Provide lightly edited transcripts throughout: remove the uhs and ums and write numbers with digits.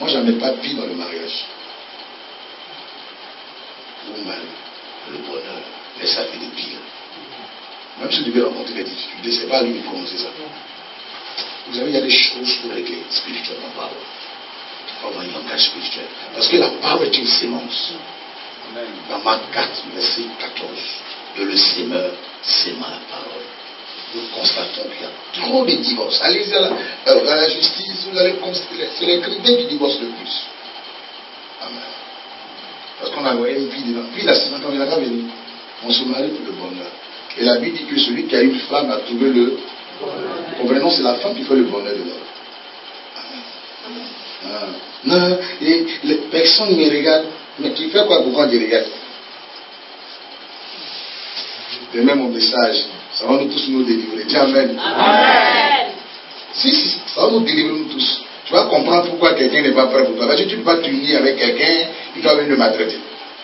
Moi, j'en mets pas pire dans le mariage. Vous-même, le bonheur, mais ça fait de pire. Même si vous devez rencontrer des difficultés, c'est pas à lui de commencer ça. Vous savez, il y a des choses pour lesquelles spirituellement parlant, il faut avoir un langage spirituel. Parce que la parole est une sémence. Dans Marc 4, verset 14, de le sémeur séma la parole. Nous constatons qu'il y a trop de divorces. Allez à la justice, vous allez constater, c'est les chrétiens qui divorcent le plus. Amen. Parce qu'on a une vie dedans. Puis la quand il n'a pas venu, on se marie pour le bonheur. Et la Bible dit que celui qui a une femme a trouvé le bonheur. Comprenez, c'est la femme qui fait le bonheur de l'homme. Amen. Non, et les personnes me regardent. Mais tu fais quoi pour quand tu regardes? De même mon message, ça va nous tous nous délivrer. Dis Amen. Amen. Si, ça va nous délivrer nous tous. Tu vas comprendre pourquoi quelqu'un n'est pas prêt pour toi. Parce que tu ne peux pas t'unir avec quelqu'un qui va venir le maltraiter.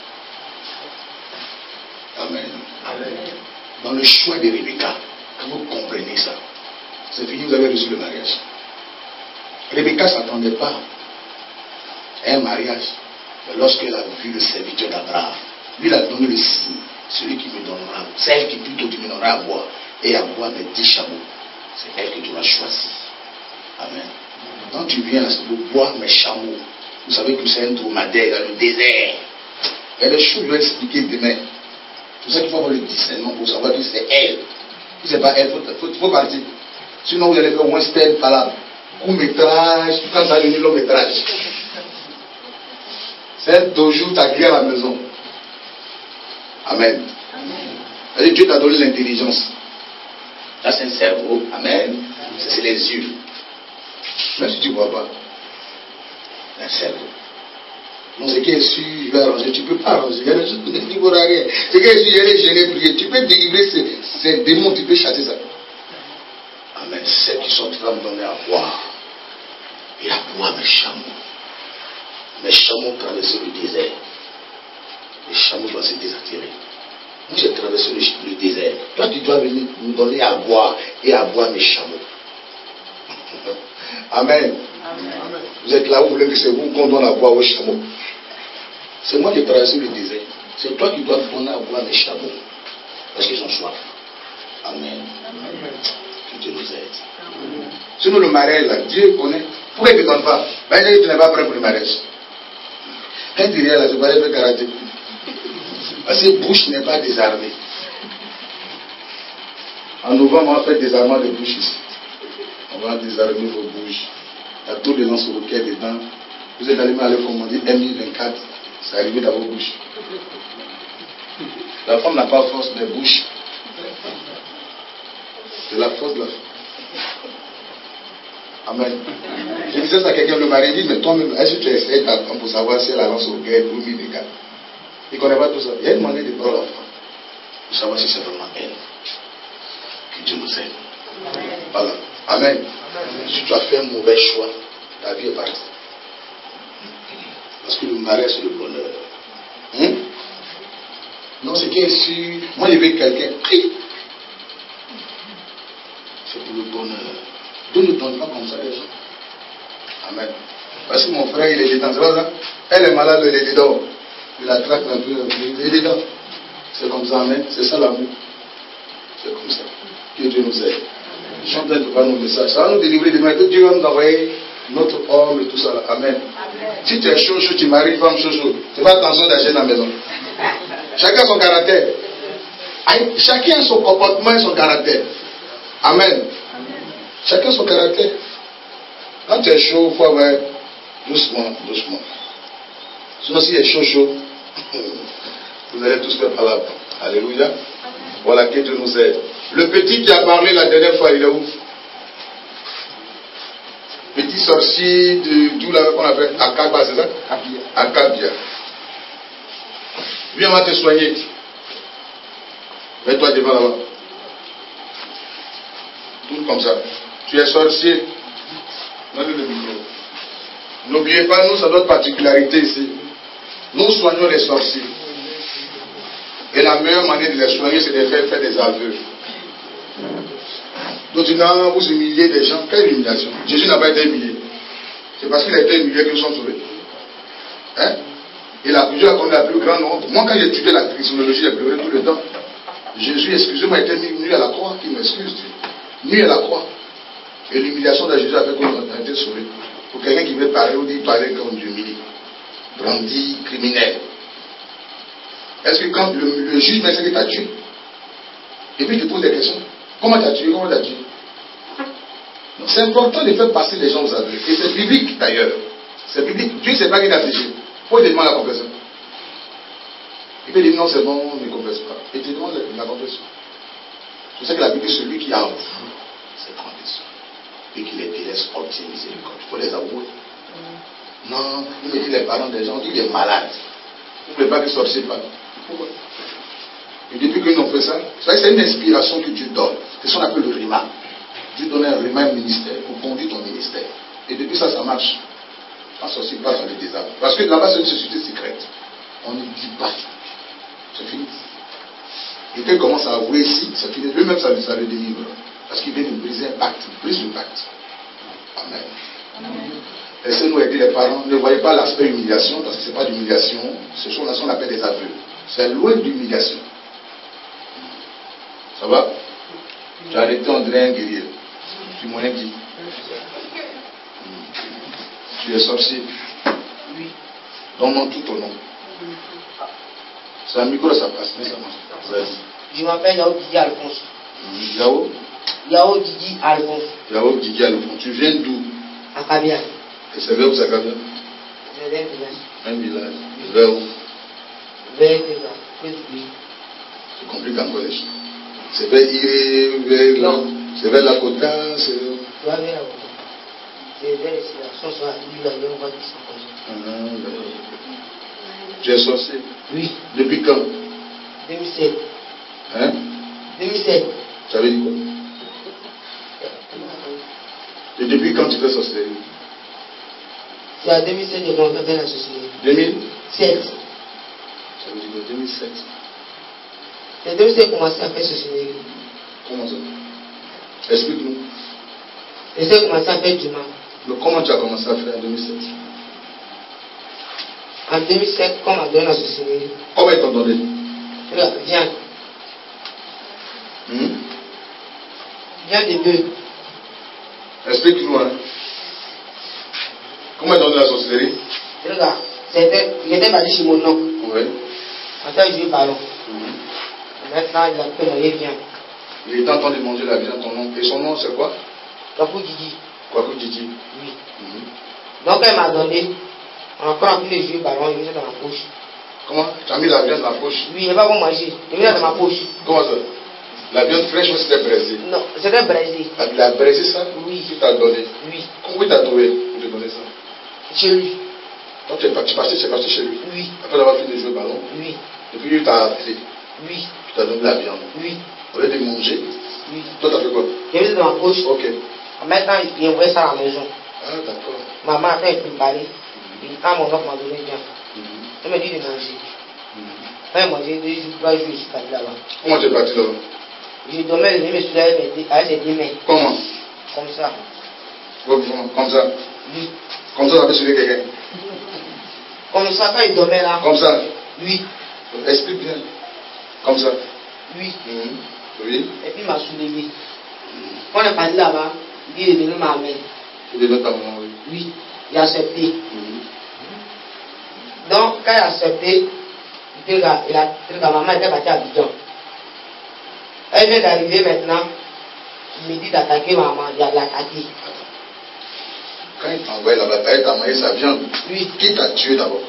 Amen. Amen. Dans le choix de Rebecca, quand vous comprenez ça, c'est fini, vous avez reçu le mariage. Rebecca ne s'attendait pas à un mariage. Lorsqu'elle a vu le serviteur d'Abraham, lui il a donné le signe, celui qui me donnera, celle qui plutôt qui me donnera à boire, et à boire mes 10 chameaux. C'est elle que tu vas choisir. Amen. Quand tu viens pour boire mes chameaux, vous savez que c'est un dromadaire dans le désert. Il y a des choses que je vais expliquer demain. C'est pour ça qu'il faut avoir le discernement pour savoir que c'est elle. Si ce n'est pas elle, il faut partir. Sinon vous allez faire western par court métrage, quand ça devient long métrage. C'est toujours ta clé à la maison. Amen. Amen. Dieu t'a donné l'intelligence. Là, c'est un cerveau. Amen. C'est les yeux. Même si tu ne vois pas. Un cerveau. Donc, ce qui est sûr, je vais arranger. Tu ne peux pas arranger. Il y a des choses que tu ne pourras rien. Ce qui est sûr, il y a des gênés prier. Tu peux délivrer ces démons, tu peux chasser ça. Amen. Celles qui sont femmes données à boire. Et à boire mes chameaux. Mes chameaux traversaient le désert. Les chameaux doivent se désattirer. Moi, j'ai traversé le désert. Toi, tu dois venir nous donner à boire et à boire mes chameaux. Amen. Amen. Vous êtes là où vous voulez que c'est vous qu'on donne à boire aux chameaux. C'est moi qui ai traversé le désert. C'est toi qui dois donner à boire mes chameaux. Parce qu'ils ont soif. Amen. Amen. Que Dieu nous aide. Amen. Sinon, le mariage, là, Dieu connaît. Pourquoi il ne te donne pas? Ben, tu n'es pas prêt pour le mariage. Quand tu viens là, je parlais de karaté. Parce que bouche n'est pas désarmée. En novembre, on va faire des désarmement de bouche ici. On va désarmer vos bouches. Il y a tout de lance-roquettes dedans. Vous êtes allé aller commander M1024. C'est arrivé dans vos bouches. La femme n'a pas force de bouche. C'est la force de la femme. Amen. Je disais ça à quelqu'un, le mari dit, mais toi-même, est-ce que tu essaies ta femme pour savoir si elle a lance-roquettes ou M1024? Il ne connaît pas tout ça. Il y a une manière de prendre la femme pour savoir si c'est vraiment elle. Que Dieu nous aide. Voilà. Amen. Si tu as fait un mauvais choix, ta vie est partie. Parce que le mariage, c'est le bonheur. Non, c'est qui est sûr. Moi, je vais quelqu'un. C'est pour le bonheur. Dieu ne donne pas comme ça les gens. Amen. Parce que mon frère, il est dedans. C'est pas ça? Elle est malade, elle est dedans. Il la traque un peu, il est dedans. C'est comme ça, amen. C'est ça l'amour. C'est comme ça. Que Dieu nous aide. Chantez de voir nos messages. Ça va nous délivrer demain. Que Dieu va nous envoyer notre homme et tout ça. Là. Amen. Amen. Si tu es chaud, tu maries une femme chaud. Tu fais attention d'acheter dans la maison. Chacun son caractère. Chacun son comportement et son caractère. Amen. Amen. Chacun son caractère. Quand tu es chaud, il faut avoir doucement, doucement. Sinon, si il est chaud, vous allez tous faire par là. Alléluia. Voilà, que Dieu nous aide. Le petit qui a parlé la dernière fois, il est où? Petit sorcier d'où là qu'on appelle Akaba, c'est ça? Akabia. Viens, on va te soigner. Mets-toi devant là-bas. Tout comme ça. Tu es sorcier. Donnez le micro. N'oubliez pas, nous, c'est notre particularité ici. Nous soignons les sorciers. Et la meilleure manière de les soigner, c'est de faire des aveux. Donc, vous humiliez des gens. Quelle humiliation? Jésus n'a pas été humilié. C'est parce qu'il a été humilié qu'ils sont sauvés. Hein? Et la Dieu a connu la plus grande honte. Moi, quand j'ai étudié la chronologie, j'ai pleuré tout le temps. Jésus, excusez-moi, a été nu à la croix. Qu'il m'excuse, Dieu. Nu à la croix. Et l'humiliation de Jésus a fait qu'on a été sauvé. Pour quelqu'un qui veut parler ou dire parler comme Dieu humilie. Brandi, criminel. Est-ce que quand le juge met ce que tu as tué, et puis il te pose des questions, comment tu as tué, comment tu as tué? C'est important de faire passer les gens aux aveux. Et c'est biblique d'ailleurs. C'est biblique. Dieu ne sait pas qu'il a séché. Pourquoi il te demande la confession? Il peut dire non, c'est bon, ne confesse pas. Et tu demandes la confession. C'est pour ça que la Bible dit celui qui avoue ses confessions et qui les délaisse obtient miséricorde. Il faut les avouer. Non, il me dit les parents des gens, il est malade. Il ne voulait pas qu'ils sortent pas. Pourquoi? Et depuis qu'ils ont fait ça, c'est une inspiration que Dieu donne. C'est ce qu'on appelle le rima. Dieu donne un rima, un ministère pour conduire ton ministère. Et depuis ça, ça marche. En sorcier pas dans les désastres. Parce que là-bas, c'est une société secrète. On ne dit pas. C'est fini. Et quand il commence à avouer ici, c'est fini. Lui-même, ça le délivre. Parce qu'il vient de briser un pacte. Il brise le pacte. Amen. Laissez-nous aider les parents. Ne voyez pas l'aspect humiliation, parce que ce n'est pas d'humiliation. Ce sont ce qu'on appelle des aveux. C'est loin d'humiliation. Ça va? Tu as arrêté André un guerrier. Tu m'en as dit. Tu es sorcier. Oui. Donne-moi tout ton nom. C'est un micro, ça passe. Mais ça marche. Vas-y. Je m'appelle Yao Didi Alphonse. Yao? Yao Didi Alphonse. Yao Didi Alphonse. Tu viens d'où? À Kabia. Et c'est vers où ça, Kabia? C'est vers un village. Un village. Vers où? Vers Kéza. C'est compliqué encore les choses. C'est vers Iré, vers... Non. C'est vers la Kota, c'est... Tu vas vers la Kota. C'est vers ici, là. Sans ça, lui, là, on va dire ça. Tu es sorcier? Oui. Depuis quand? 2007. Hein? 2007. Ça veut dire quoi? Et depuis quand tu fais sorcellerie? C'est à 2007 que j'ai commencé à faire la sorcellerie. 2007. Ça veut dire quoi? 2007. C'est 2007 que j'ai commencé à faire sorcellerie. Comment ça? Explique-nous. J'ai commencé à faire du mal. Mais comment tu as commencé à faire en 2007? En 2007, quand on m'a donné la sorcellerie. Comment ils t'ont donné? Viens. Viens de deux. Explique-nous, hein. Comment ils t'ont donné la sorcellerie? Regarde, j'étais parti chez mon oncle. Oui. En fait, je jouais ballon. Maintenant, il a pris manger bien. Il est en train de manger la viande à ton oncle. Et son nom, c'est quoi? Kwaku Didi. Kwaku Didi. Oui. Donc, elle m'a donné. Encore en train de jouer ballon, il met ça dans ma poche. Comment? Tu as mis la viande dans la poche? Oui, il va pas manger. Il met ça dans ma poche. Comment ça? La viande fraîche ou c'était braisé? Non, c'était braisé. Il a braisé ça? Oui. Qui t'a donné? Oui. Comment il t'a trouvé pour te donner ça? Chez lui. Donc tu es parti chez lui? Oui. Après avoir fini de jouer au ballon? Oui. Et puis il t'a appelé? Oui. Tu t'as donné la viande? Oui. Au lieu de manger? Oui. Toi t'as fait quoi? J'ai mis ça dans ma poche. Ok. Maintenant, il envoie ça à la maison. Ah d'accord. Maman a fait préparer. Quand mon oncle m'a donné bien, elle m'a dit de manger. Quand il mangeait, 2 jours, je suis parti là-bas. Comment tu es parti là-bas? Je dormais, je me suis avec ses 2 mains. Comment? Comme ça. Comme ça? Oui. Comme ça, tu avais sauvé quelqu'un? Comme ça, quand il dormait là. Comme ça? Oui. Explique bien. Comme ça? Oui. Oui. Et puis il m'a soulevé. Quand on est parti là-bas, il est venu ma main. Il est venu ta maman, oui. Oui. Il a accepté. Donc, quand il a accepté, la maman était partie à Abidjan. Elle vient d'arriver maintenant. Il me dit d'attaquer maman. Il a l'attaqué. Quand il t'a envoyé là-bas, il t'a envoyé sa viande. Oui. Qui t'a tué d'abord?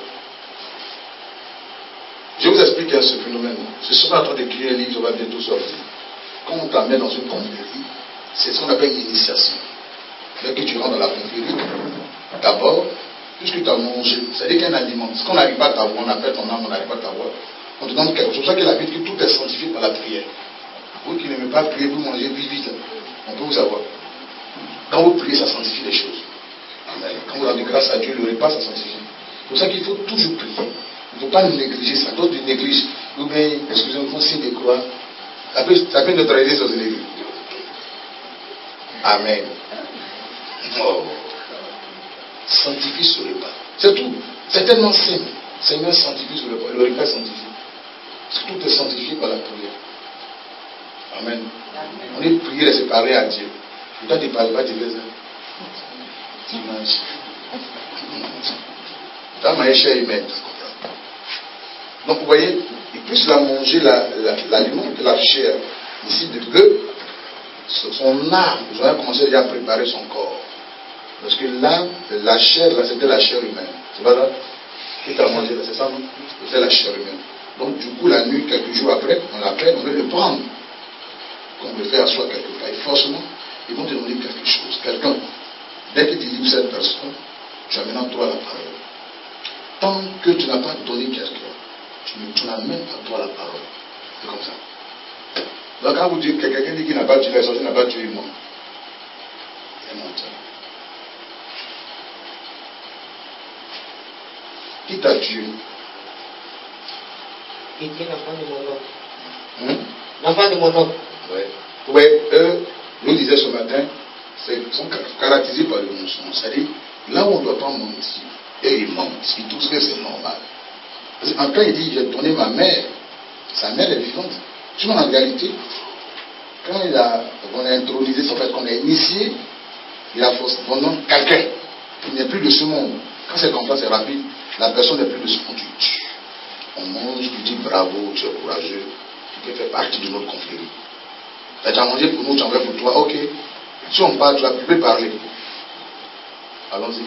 Je vous explique ce phénomène. Je suis en train d'écrire un livre, ça va bientôt sortir. Quand on t'amène dans une confrérie, c'est ce qu'on appelle une initiation. Dès que tu rentres dans la confrérie, d'abord, puisque tu as mangé, c'est-à-dire qu'un aliment, ce qu'on n'arrive pas à t'avoir, on appelle ton âme, on n'arrive pas à t'avoir, on te donne quelque chose. C'est pour ça qu'il a dit que tout est sanctifié par la prière. Vous qui n'aimez pas prier, vous mangez vite, on peut vous avoir. Quand vous priez, ça sanctifie les choses. Amen. Quand vous rendez grâce à Dieu, le repas, ça sanctifie. C'est pour ça qu'il faut toujours prier. Il ne faut pas négliger ça. D'autres négligent. Ou bien, excusez-moi, il faut signe de croix. Ça peut neutraliser sur l'église. Amen. Oh. sanctifie sur le pas. C'est tout. C'est tellement simple. Seigneur, sanctifie sur le pas. Le repas sanctifie. Parce que tout est sanctifié par la prière. Amen. On est prié et séparé à Dieu. Et toi, tu ne parles pas, tu fais ça. Tu manges. Dans ma chair humaine. Donc, vous voyez, il peut la manger l'aliment de la chair. Ici, de que son âme, vous avez commencé déjà à préparer son corps. Parce que là, la chair, là, c'était la chair humaine. C'est pas ça? Qui t'a mangé là, c'est ça, non? C'était la chair humaine. Donc, du coup, la nuit, quelques jours après, on l'appelle, on veut le prendre. Qu'on veut faire asseoir quelque part. Et forcément, ils vont te demander quelque chose. Quelqu'un, dès que tu livres cette personne, tu as maintenant toi la parole. Tant que tu n'as pas donné quelqu'un, tu n'as même pas toi la parole. C'est comme ça. Donc, quand vous dites que quelqu'un dit qu'il n'a pas tué la sorcière, n'a pas tué moi, c'est menteur. Qui t'a tué? Était l'enfant de mon oncle. L'enfant de mon oncle. Oui. Ouais, eux, nous disaient ce matin, ils sont caractérisés par le mensonge. C'est-à-dire, là où on ne doit pas mentir, et ils mentent, ils trouvent que c'est normal. Parce qu'en quand il dit, j'ai donné ma mère, sa mère est vivante. Tu vois, en réalité, quand on a intronisé, en fait, qu'on a initié, il a forcé pendant quelqu'un qui n'est plus de ce monde. Quand c'est comme ça, c'est rapide. La personne n'est plus de ce monde. Tu tues. On mange, tu dis bravo, tu es courageux, tu peux faire partie de notre confrérie. Tu as mangé pour nous, tu en veux pour toi, ok. Si on parle, tu peux parler. Allons-y.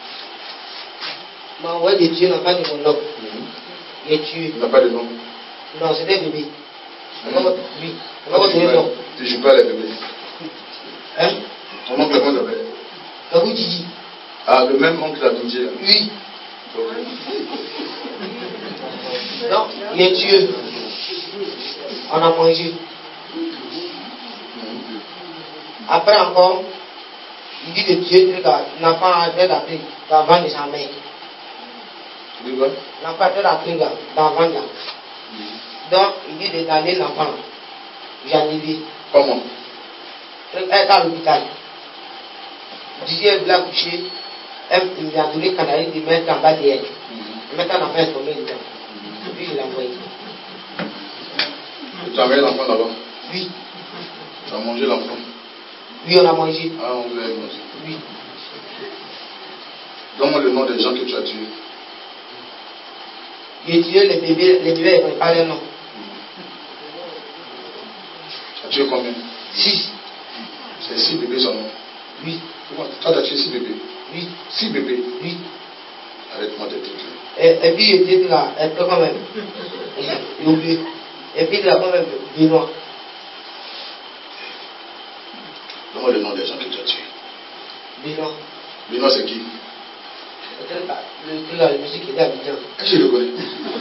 Ouais, de tuer l'enfant de mon oncle. Il est tué. Il n'a pas de nom. Non, c'était bébé. Oui. Tu ne joues pas les bébés. Hein? Ton oncle, comment s'appelle? Kabou Didi. Ah, le même oncle d'Abidjan. Oui. Non, il est tué. On a mangé. Après encore, il dit de tuer l'enfant a été appris d'avant de sa mère. L'enfant a été appris d'avant là. Donc, il dit de garder l'enfant. J'ai dit. Comment? Elle est à l'hôpital. Didier elle voulait accoucher. Il lui a donné canari de mettre en bas d'elle. Maintenant, on a fait combien de temps? Puis il l'a envoyé. Tu as envoyé l'enfant là-bas? Oui. Tu as mangé l'enfant? Oui, on a mangé. Ah, on vous a mangé. Oui. Donne-moi le nom des gens que tu as tués. J'ai tué les bébés n'ont pas le nom. Tu as tué combien? 6. C'est 6 bébés seulement? Oui. Toi, tu as tué 6 bébés? Oui. 6 bébés? Oui. Arrête-moi de trucs. Et puis, il était là, elle peut quand même. Il oublié. Et puis, il a quand même Benoît. Donne-moi le nom des gens que tu as tués. Benoît. Benoît, c'est qui? Le monsieur qui était à Abidjan. Je le connais.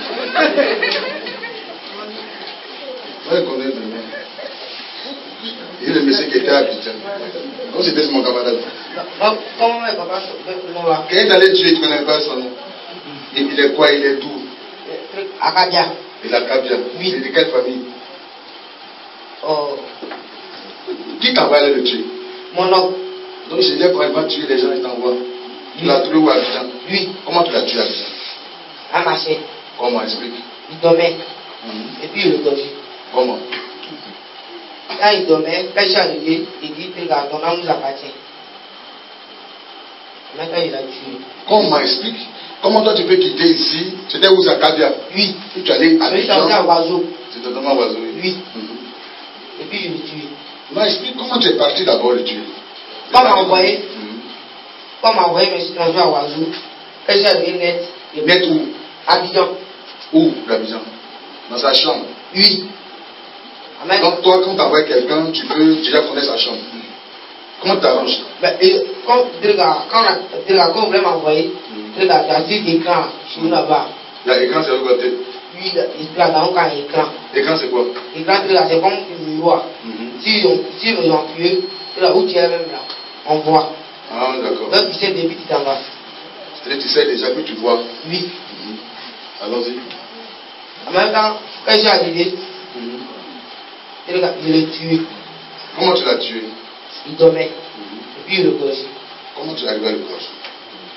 Moi, je connais Benoît. Il est le monsieur qui était à Abidjan. Comme c'était mon camarade. Comment est papa son nom là? Quand il est allé tuer, tu ne connais pas son nom. Il est quoi? Il est d'où? Akadia. Il a Kabia. Oui. Il est de quelle famille? Oh. Qui t'envoie aller le tuer? Mon oncle. Donc je disais quand il va tuer les gens, il t'envoie. Tu l'as trouvé où à Abidjan? Oui. Comment tu l'as tué à Abidjan? À marcher. Comment? Explique. Il dormait. Et puis il dormait. Comment? Quand il dormait, quand il est arrivé, il dit que ton âme nous appartient. Maintenant il a tué. Comment? Explique. Comment toi tu peux quitter ici? C'était où ça, Kabia? Oui. Et tu allais à Abidjan? C'était à Oiseau. C'était totalement Oiseau. Oui. Et puis je l'ai tué. Non, explique comment tu es parti d'abord le tuer. Comme envoyé. Comme envoyé mes étrangers à Oiseau. Quand j'ai arrivé net. Net où? Abidjan. Où? L'Abidjan? Dans sa chambre? Oui. Amen. Donc toi, quand tu envoies quelqu'un, tu peux déjà connaître sa chambre. Comment tu t'arranges? Quand on voulait m'envoyer, il y a 10 écrans sur nous là-bas. L'écran, c'est où côté? Oui, il y a dans un écran. L'écran, c'est quoi? L'écran, c'est comme un miroir. Si ils ont tué, où tu es même là, on voit. Ah, d'accord. Donc, tu sais, depuis tu t'en vas. C'est-à-dire, tu sais déjà que tu vois. Oui. Allons-y. En même temps, quand j'ai arrivé, je l'ai tué. Comment tu l'as tué? Il dormait. Et puis il le gorge. Comment tu es arrivé à le gorge?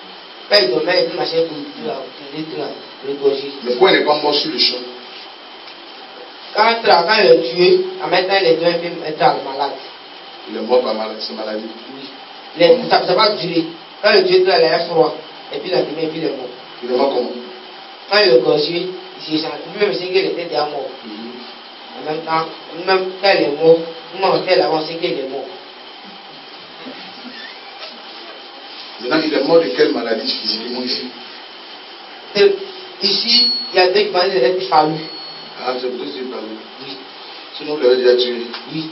Quand il dormait, il marchait pour le gorger. Mais pourquoi il n'est pas mort sur le champ? Quand il est tué, en mettant les deux, il est malade. Il est mort par sa maladie. Oui. Ça ne va pas durer. Quand le tué, il a froid. Et puis il a diminué, et puis il est mort. Il est mort comment? Quand il est gorgé, il s'est senti, même si il était déjà mort. En même temps, même quand il est mort, non, tel avancé qu'il est mort. Maintenant, il est mort de quelle maladie physiquement ici? Ici, il y a deux maladies d'être fallu. Ah, c'est pour ça que tu parles. Oui. Sinon, vous l'avez déjà tué. Oui.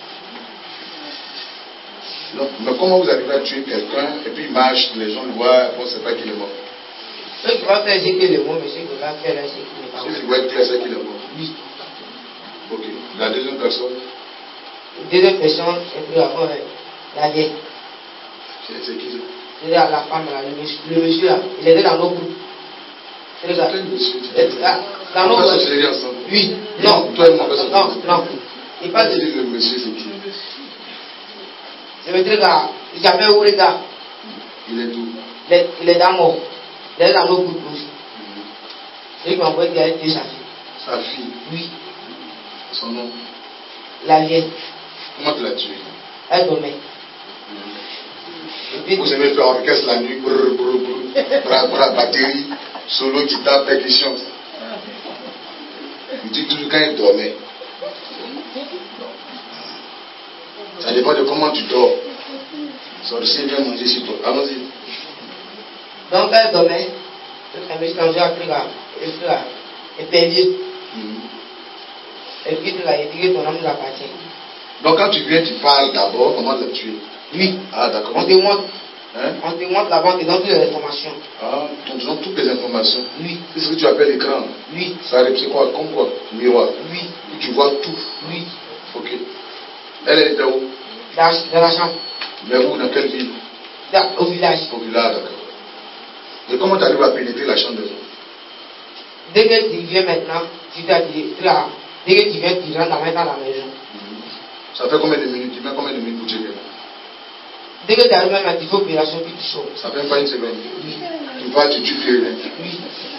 Non, mais comment vous arrivez à tuer quelqu'un et puis il marche, les gens le voient, on ne sait pas qu'il est mort? Ceux qui vont faire, c'est qu'il est mort, mais ceux qui vont faire, c'est qu'il n'est pas mort. Ceux qui voient clair, c'est qu'il est mort. Oui. Ok. La deuxième personne? La deuxième personne, c'est pour avoir la vieille. C'est qui ça? C'est la femme, là, le monsieur là, il était dans nos groupes. C'est ça. Quel monsieur? Dans nos groupes. groupes. Ensemble? Oui. Non. Toi et moi, non. Il parle de le monsieur, c'est qui? C'est le gars, il s'appelle Ourega. Il est d'où? Il est d'amour. Il est dans nos groupes aussi. C'est lui qui m'a envoyé qu'il allait tuer sa fille. Sa fille? Oui. Son nom? La vieille. Comment tu l'as tué? Elle dormait. Vous aimez faire orchestre la nuit, bras, batterie, solo, guitare, percussion. Il dit toujours quand il dormait. Ça dépend de comment tu dors. Sorcier vient manger sur toi. Allons-y. Donc elle dormait. Elle me changeait à et payé. Et puis tu l'as dit que ton homme nous appartient. Donc quand tu viens, tu parles d'abord comment tu l'as tué. Oui. Ah d'accord. On te montre. Hein? On te montre la banque et donne toutes les informations. Ah, on te donne toutes les informations. Oui. C'est ce que tu appelles l'écran. Oui. Ça c'est quoi? Comme quoi? Miroir. Oui. Tu vois tout. Oui. Ok. Elle était où? Dans la chambre. Mais où? Dans quelle ville? Au village. Au village, d'accord. Et comment tu arrives à pénétrer la chambre des autres? Dès que tu viens maintenant, dès que tu viens, tu rentres dans la maison. Ça fait combien de minutes? Tu mets combien de minutes pour tirer? Dès que tu arrives maintenant, tu fais opération puis tu sors. Ça fait pas une seconde. Oui. Tu vas, tu tues rien. Oui.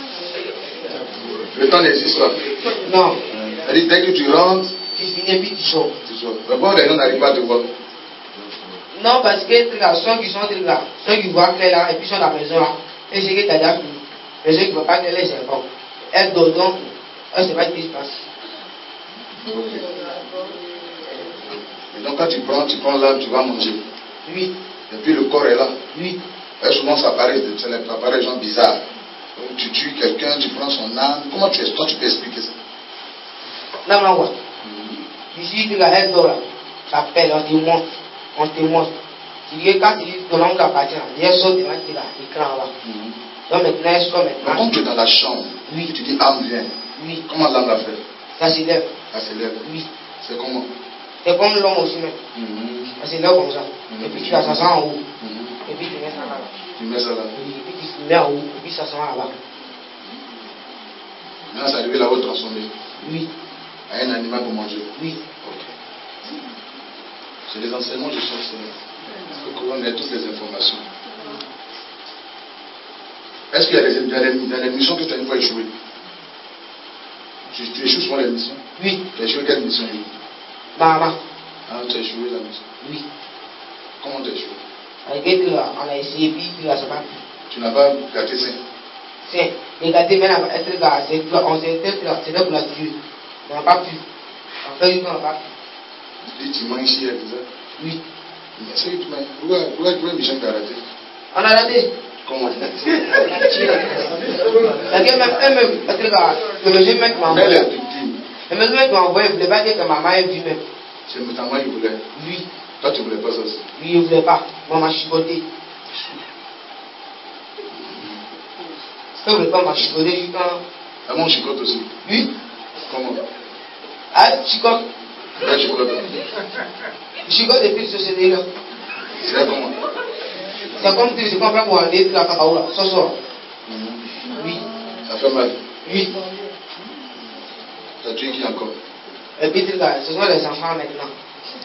Le temps n'existe pas. Non. C'est-à-dire, dès que tu rentres, Tu finis puis tu sors. tu sors. Mais bon, les gens n'arrivent pas à te voir. Non, parce que ceux qui sont là, ceux qui voient clair là, et puis sont dans la maison là, et c'est que tu as déjà fini. Mais ceux qui ne voient pas clair, les servants. Elle dort donc, elle ne sait pas ce qui se passe. Okay. Et donc quand tu prends l'âme, tu vas manger. Oui. Et puis le corps est là. Oui. Et souvent ça paraît des gens bizarres. Donc tu tues quelqu'un, tu prends son âme. Comment toi tu peux expliquer ça? Non, non, ouais. Ici, tu la elle dort là. Ça pèle, on te montre. Tu dis que quand tu dis que ton homme t'appartient, elle sort devant l'écran là. Donc maintenant, elle sort maintenant. Quand tu es dans la chambre, oui. Tu dis âme vient. Oui. Comment l'âme l'a fait? Ça s'élève. Ça s'élève. Oui. C'est comment? C'est comme l'homme aussi même. Ça s'élève comme ça. Et puis tu la sens en haut. Et puis tu mets ça là. Tu mets ça là. Oui. Et puis tu mets en haut. Et puis ça sent là-bas. Maintenant, ça arrive là-haut transformé. Oui. À un animal pour manger. Oui. Ok. C'est des enseignements de sorcellerie. Il faut qu'on ait toutes les informations. Est-ce qu'il y a des missions que tu as une fois échoué? Tu échoues souvent les missions? Oui. Tu as échoué quelle mission? Maman. Ah, tu as échoué la mission? Oui. Comment tu as échoué? On a essayé, puis ça n'a pas pu. Tu n'as pas gâté ça? Tiens, les gâtés maintenant, on s'était pour la tuer. On n'a pas pu. En fait, on n'a pas pu. Et tu manges ici, elle disait? Oui. Mais c'est que tu m'as. Pourquoi mission tu as raté? On a raté. Comment? Le monsieur mec m'a envoyé. Le monsieur mec m'a envoyé, il ne voulait pas dire que maman est venue même. C'est ta maman qui voulait? Oui. Toi, tu ne voulais pas ça aussi? Oui, il ne voulait pas. Maman m'a chicoté. Il ne voulait pas m'a chicoté jusqu'à. Ah, mon chicote aussi? Oui. Comment? Ah, chicote. Là, chicote. Chicote depuis ce CD-là. C'est comment? C'est comme si tu comprends pour aller de la cacao là, ce soir. Oui. Ça fait mal? Oui. Tu as tué qui encore? Et puis, ce sont les enfants maintenant.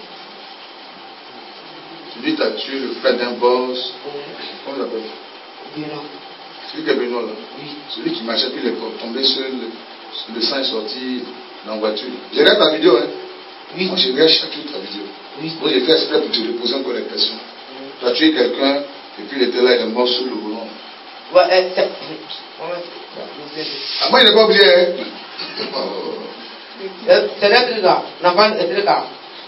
Tu dis que tu as tué le frère d'un boss. Comment il s'appelle? Benoît. Celui qui est Benoît là. Oui. Celui qui marchait, puis il est tombé sur le sang est sorti dans la voiture. J'ai regardé ta vidéo, hein? Oui. Moi, j'ai regardé chaque jour ta vidéo. Oui. Moi, j'ai fait exprès pour te reposer encore les questions. Tu as tué quelqu'un, et puis il était là, il est mort sur le volant. Ouais, Ah, moi, il n'est pas oublié, hein? c'est l'être là. N'avant être là.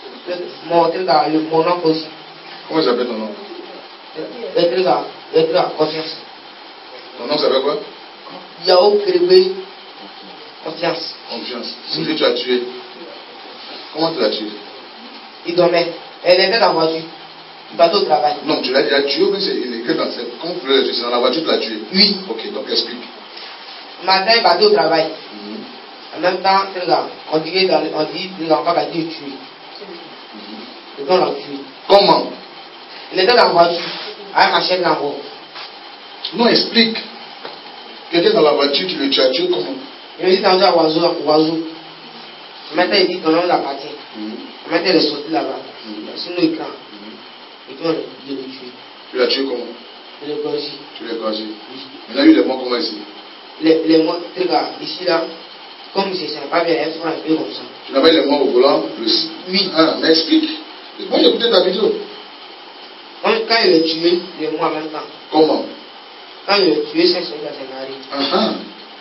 Mon oncle aussi. Comment il s'appelle ton nom? Être là, confiance. Ton nom s'appelle quoi? Yao Krébé, confiance. Confiance. C'est lui que tu as tué. Comment tu l'as tué? Il dormait. Elle était dans la voiture. Il partait au travail. Non, tu l'as déjà tué ou bien il est écrit dans cette. Comment tu l'as tué? C'est dans la voiture que tu l'as tué? Oui. Ok, donc explique. Matin, il partait au travail. En même temps, on dit l'enfant a été tué. Et donc on l'a tué. Comment? Il était dans la voiture, avec ma chaîne là-haut. Non, explique. Quelqu'un dans la voiture, tu as tué comment? Il me dit dans un oiseau. Maintenant, il dit ton nom l'appartient. Maintenant, il est sorti là-bas. Sinon, il craint. Et puis, je l'ai tué. Tu l'as tué comment? Je l'ai gorgé. Tu l'as gorgé. Oui. Maintenant, il est mort comment ici? Les morts, regarde, ici là, comme c'est pas bien, elles sont un peu comme ça. Tu n'avais les morts au volant? Oui. Ah, mais explique. Moi, j'ai écouté ta vidéo. Quand il est tué, les morts en même temps. Comment? Quand il est tué, c'est dans ses narines.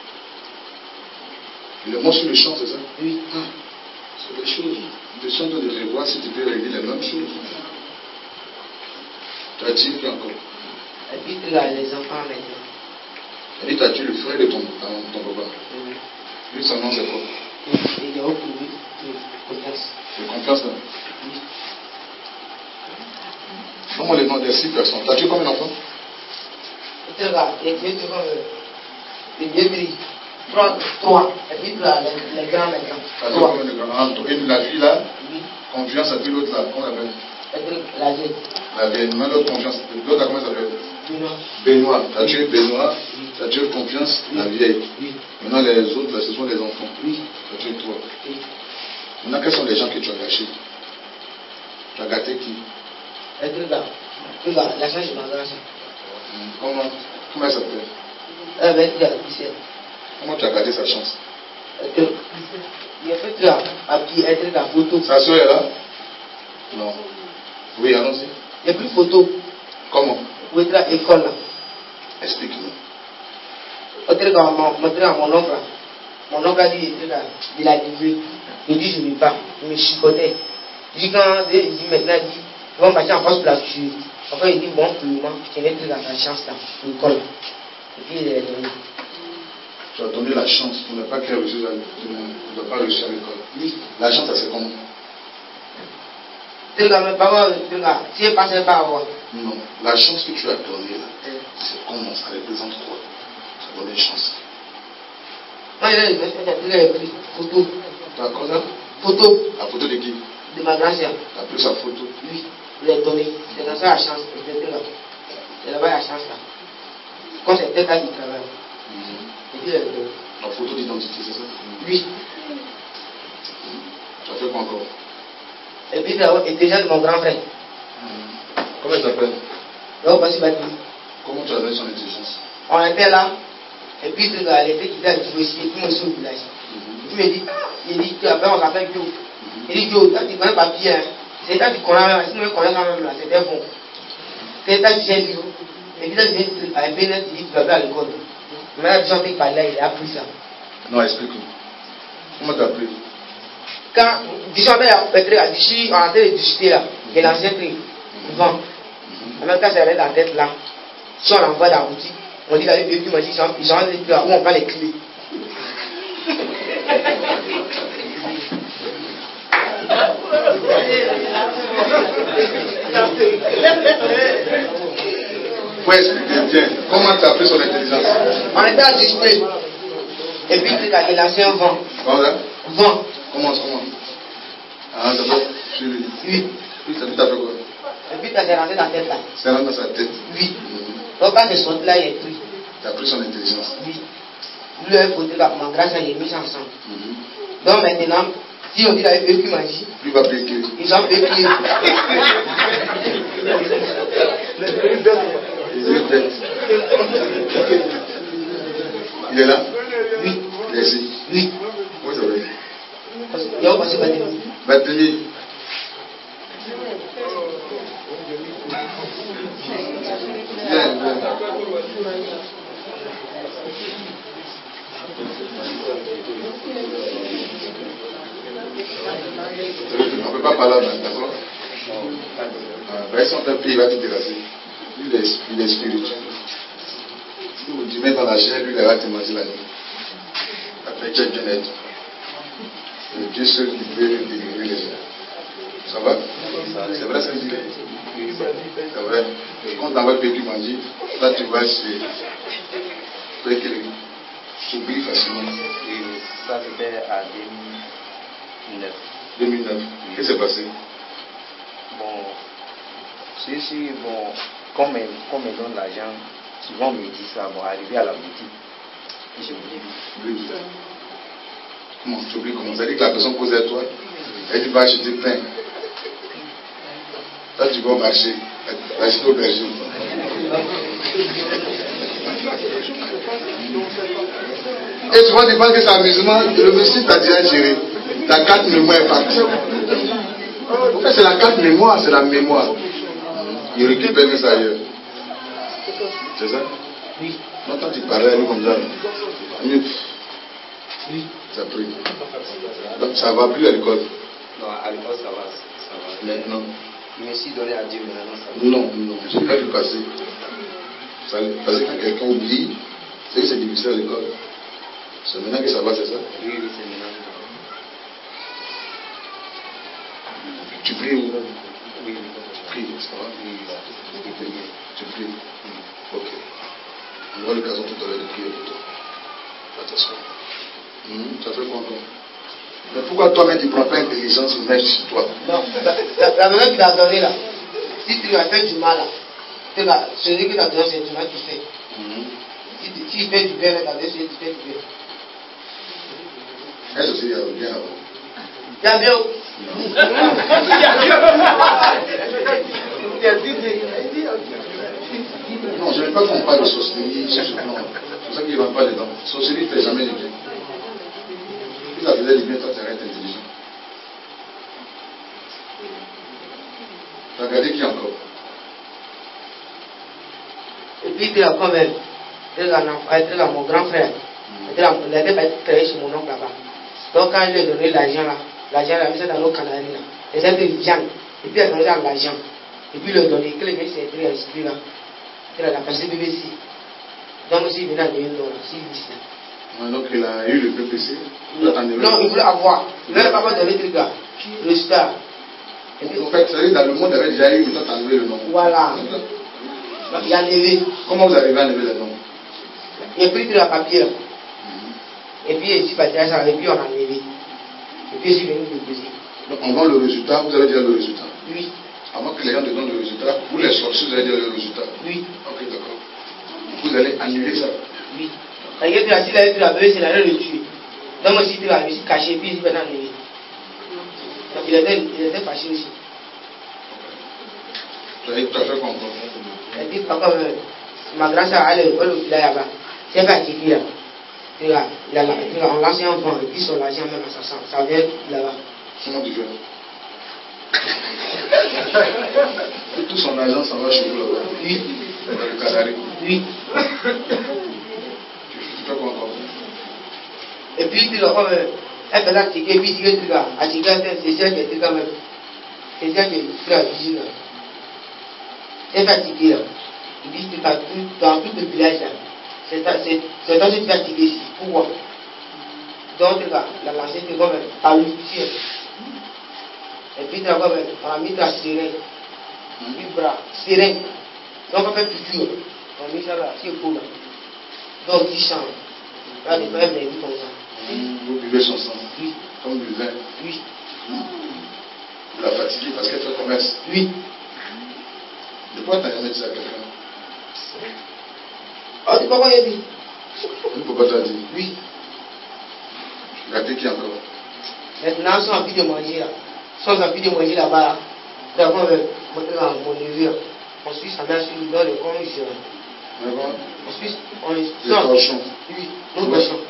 Il est mort sur le champ, c'est ça? Oui. C'est des choses. Je suis en train de revoir si tu peux régler les mêmes choses. Tu as tué qui encore? Et puis, regarde les enfants maintenant. Et tu as tué le frère de ton papa. Lui, son nom, c'est quoi? Il est au public de confiance. De confiance là? Oui. Donne-moi les noms des 6 personnes. Tu as tué combien d'enfants? Regarde, il est tué comme les vieux gris. 3. Et puis, les grands maintenant. 3. La fille là, Oui. confiance, et puis l'autre là, comment on l'appelle? La vieille. La vieille, mais l'autre confiance. L'autre, comment ça s'appelle? Benoît. Benoît. Tu as tué Benoît, tu as tué confiance, la vieille. Oui. Maintenant, les autres, là, ce sont les enfants. Oui. Tu as tué toi. Oui. Maintenant, quels sont les gens que tu as gâchés? Tu as gâté qui? Regarde, la chance de ma grâce. Comment elle s'appelle? Elle va être là, ici. Comment tu as gardé sa chance? Il a fait là, à pied, être la photo. Sa soeur est là? Non. Oui, allons-y. Il n'y a plus de photo. Comment? Où est la école là? Explique-nous. Mon oncle là. Mon oncle a dit, il a livré. Il dit, je ne vais pas. Il me chicotait. Il dit, maintenant, il dit, ils vont partir en France pour la tuer. Après, il dit, bon, pour le moment, je vais être dans ta chance là, l'école. Et puis, il est donné. Tu as donné la chance pour ne pas qu'elle réussisse tu ne dois pas réussir à l'école. Oui. La chance, ça c'est comment? Mes parents, si je passais pas avant. Non. La chance que tu as donnée là, c'est comment? Ça représente quoi? Tu as donné une chance. Moi, il a pris photo. Tu as quoi ça? Photo. La photo de qui? De ma grand-sœur. Tu as pris sa photo? Oui. Il est donné. C'est dans ça la chance. C'est là-bas la chance là. Quand c'est peut-être là qui travaille. Et puis, la photo d'identité, c'est ça? Oui. Tu as fait quoi encore? Et puis, et déjà de mon grand frère. Comment il s'appelle? Comment tu as donné son intelligence? On était là. Et puis, il était qui t'a joué ici. Et puis, moi, je suis au village. Et puis, il dit, après, on s'appelle Joe. Il dit, Joe, tu connais papier. C'est là que tu connais même. Sinon, tu connais quand même là. C'était bon. C'est là que j'ai lu. Et puis, là, j'ai dit, à un peu, il dit, tu vas à l'école. Mais là, Jean-Pierre parlait, il a appris ça. Non, explique-nous. Comment tu as appris? Quand, disons, on a train de discuter là, et l'ancien truc, vent. En même temps, c'est dans la tête là. Si on envoie dans la boutique, on dit d'aller eux qui m'ont dit, ils ont les clés où on prend les clés. Faut expliquer bien. Comment tu as appris son intelligence? On était à discuter. Et puis, il a lancé un vent. Vent. Comment? Ah, d'abord, tu lui dis. Oui. Puis, ça fait quoi? Et puis, ça s'est rentré dans la tête là. C'est rentré dans sa tête? Oui. Donc, quand c'est sorti là, il est pris. Tu as pris son intelligence? Oui. Lui, il faut dire que grâce à il est mis ensemble. Donc, maintenant, si on dit là, eux qui m'agissent, lui va payer. Ils ont payé. Il est là? Oui. Il est ici? Oui. Où ça va? Il y a passé Barthélemy. Barthélemy. On ne peut pas parler en même temps. Si on t'a pris, il va te terrasser. Lui, il est spirituel. Si vous dormez dans la chair, lui, il va te manger la nuit. Après, tu es bien-être. Dieu seul qui peut délivrer les gens. Ça va? C'est vrai ce qu'il dit? C'est vrai. Quand on va payer du manger, là tu vas chez Pékin. Tu oublies facilement. Et ça c'était à 2009. 2009. Qu'est-ce qui s'est passé? Bon, comme on me donne l'argent, souvent on me dit ça, bon, arrivé à la boutique, j'oublie. Comment tu oublies comment? Ça dit que la personne posait à toi, elle dit va acheter pain. Là tu vas au marché, acheter au berger. Et tu vois, tu penses que c'est amusement, le monsieur t'a déjà géré. Ta carte mémoire est partie. En fait, c'est la carte mémoire, c'est la mémoire. Il récupère ça ailleurs. C'est ça? Oui. Quand tu parlais à lui comme ça, Oui. ça prie. Donc ça va plus à l'école. Non, à l'école ça va. Maintenant. Je me suis donné à Dieu, maintenant ça va. Non, je n'ai pas vu passer. Parce que quand quelqu'un oublie, c'est que c'est difficile à l'école. C'est maintenant que ça va, c'est ça? Oui, c'est maintenant. Tu pries ou? Oui. Tu pries, ça va? Oui. Tu pries. Ok. On aura l'occasion tout à l'heure de prier pour toi. Attention. Ça fait quoi encore? Mais pourquoi toi-même tu ne prends pas intelligence ou mettre sur toi? Non, la manière qu'il a donné là, si tu lui as fait du mal là, celui qui t'a donné, c'est du mal qui fait. Si tu fais du bien, tu as donné, tu fais du bien. Est-ce que il y a bien avant? Il y a bien. Non, je n'aime pas qu'on parle de sorcellerie sur ce plan. C'est pour ça qu'il ne va pas dedans. Sorcellerie ne fait jamais du bien. Si ça faisait du bien, toi tu arrêtes intelligent. Tu as regardé qui encore? Et puis il a quand même, il a mon grand frère. Il a été créé chez mon oncle là-bas. Donc quand je lui ai donné l'argent là, il a mis ça dans l'eau canari là. Il a fait du viande. Et puis il a donné l'argent. Et puis il a donné, que le gars s'est pris à l'esprit là. Il a passé BBC. Donc aussi il venait à donner l'eau là, s'il dit ça. Donc il a eu le PPC. Non, il voulait avoir. Il ne voulait pas donner le gars. Le star. En fait, c'est dans le monde, il avait déjà eu, mais toi, tu as enlevé le nom. Voilà. Il a levé. Comment vous arrivez à enlever le nom? Il a pris de la papier. Et puis, il s'est passé ça, et puis on a levé. Et puis, je suis venu déposer. Donc, on vend le résultat, vous allez dire le résultat. Oui. Avant que les gens te donnent le résultat, vous les sorciers, vous allez dire le résultat. Oui. Ok, d'accord. Vous allez annuler ça. Oui. C'est-à-dire que s'il avait pris la bébé, c'est la le tuer. Donc, moi, si tu l'as caché, puis il va enlever. Donc, il était fâché aussi. Tu as fait quoi encore? Et puis, papa, ma grand-sœur, elle est là-bas. C'est pas qui là. On lance un enfant, et puis son argent même à ça vient là-bas. Comment tu fais? Et tout son argent, ça va chez vous là-bas. Oui. Dans le Canari. Oui. Tu fais quoi encore? Et puis, tu l'as elle fait la ticket, et puis tu l'as à ticket, c'est ça qui est quand même. C'est ça qui est la cuisine. Elle fait ticket là. Il dit que dans tout le village là. C'est toi qui fais ticket ici. Pourquoi? Donc, la lancée, c'est comme par le ciel. Et puis, tu as comme on a mis la sirène. Du bras, sirène. Donc, on fait piqûre. On a mis ça là, c'est cool là. Donc, il change. Là, les frères viennent comme ça. Vous buvez son sang? Oui. Comme du vin? Oui. Vous la fatiguez parce qu'elle fait commerce? Oui. De quoi t'as jamais dit ça à quelqu'un? Oh, tu peux pas y dire? Pourquoi tu as dit? Oui. Regardez qui encore? Maintenant, sans envie de manger là. Sans envie de manger là-bas là. D'abord, mon neveu, on suit sa mère sur le dos, le conge. D'accord. Ensuite, on les Les torchons. Oui, nous torchons.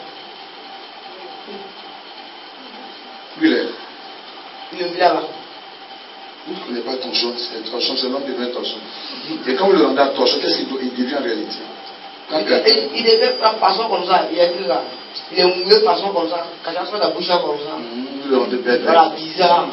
Lui, il est. Il est là-bas. Vous ne connaissez pas torchon, c'est torchon, c'est l'homme qui devient torchon. Et quand vous le rendez à torchon, qu'est-ce qu'il devient en réalité? Il devient de façon comme ça, il est plus là. Il est mouillé de façon comme ça, quand il fait la bouche comme ça. Vous le rendez bête. Voilà, bizarre.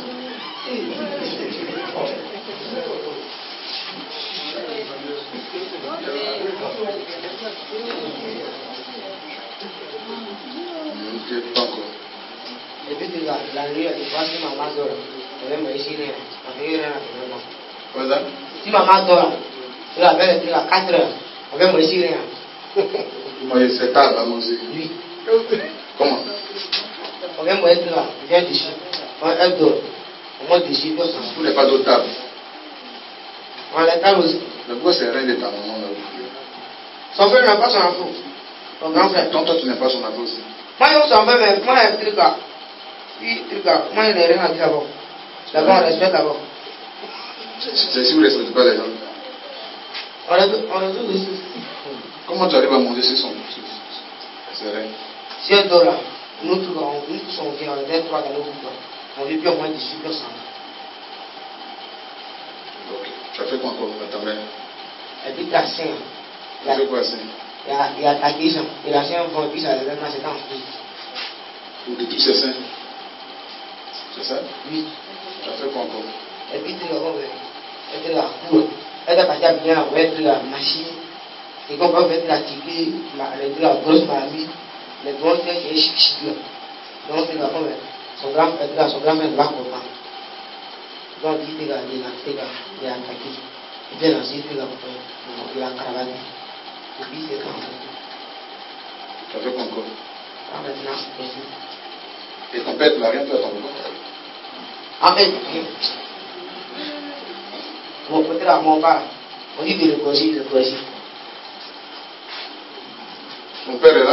Pas encore. Et puis, la nuit, il passe si maman dort. Elle va me ici, Quoi ça? si maman dort, il va faire le truc à 4 heures. Elle va me ici, Moi, c'est tard à manger. oui. Comment? On vient me être là, il vient d'ici. Elle dort. On monte d'ici, tout ça. Vous n'avez pas d'autre table. On les table aussi. Mais pourquoi c'est rien de ta maman là? Son frère n'a pas son enfant. Son grand frère. Donc toi, tu n'es pas son enfant aussi. Moi, je suis en fait, mais moi, il y a un truc là. Moi, il n'y a rien à dire d'abord. D'abord, on respecte d'abord. C'est si vous ne respectez pas les gens. On résout dessus. Comment tu arrives à manger sur son. C'est rien. Si elle dort là, nous tous, nous tous on vient, on est 3 dans le groupe. On vit plus au moins d'ici, plus ensemble. Ok. Tu as fait quoi encore à ta mère? Et puis, tu as 5. Tu as fait quoi ça? Il y a ta question. Et la 5 fois, puis ça devient c'est en plus. Ou de tous ces saints? C'est ça? Oui. Tu as fait quoi encore? Et puis, tu es là, court. Elle est partie bien, on va être la machine. Et qu'on peut mettre la ticket, la grosse mamie, les gros qui est chic. Donc, c'est la femme, son grand-mère va comprendre. Donc, il a attaqué. Il vient lancer, il a cravate. Et puis, c'est quand Tu as fait quoi encore? maintenant, Et ton père, tu n'as rien fait à ton père? en fait, mon côté là, mon père, on dit que le cosy. Ton père